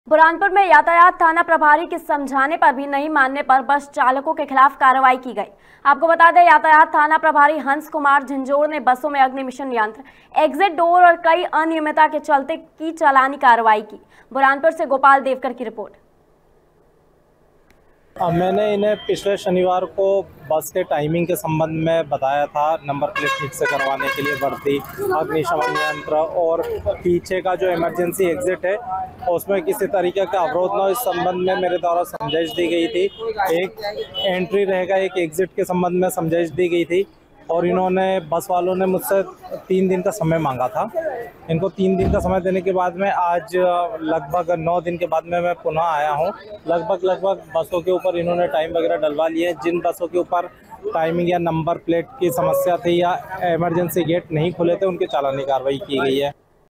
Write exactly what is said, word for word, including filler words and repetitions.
बुरहानपुर में यातायात थाना प्रभारी के समझाने पर भी नहीं मानने पर बस चालकों के खिलाफ कार्रवाई की गई। आपको बता दें, यातायात थाना प्रभारी हंस कुमार झंझोड़ ने बसों में अग्निमिशन यंत्र, एग्जिट डोर और कई अनियमितता के चलते की चालानी कार्रवाई की। बुरहानपुर से गोपाल देवकर की रिपोर्ट। मैंने इन्हें पिछले शनिवार को बस के टाइमिंग के संबंध में बताया था, नंबर प्लेट ठीक से करवाने के लिए वर्दी, अग्निशमन यंत्र और पीछे का जो इमरजेंसी एग्जिट है उसमें किसी तरीके का अवरोध न हो, इस संबंध में मेरे द्वारा समझाइश दी गई थी। एक एंट्री रहेगा, एक एग्जिट के संबंध में समझाइश दी गई थी और इन्होंने बस वालों ने मुझसे तीन दिन का समय मांगा था। इनको तीन दिन का समय देने के बाद में आज लगभग नौ दिन के बाद में मैं पुनः आया हूं। लगभग लगभग बसों के ऊपर इन्होंने टाइम वगैरह डलवा लिए। जिन बसों के ऊपर टाइमिंग या नंबर प्लेट की समस्या थी या इमरजेंसी गेट नहीं खुले थे, उनकी चालानी कार्रवाई की गई है।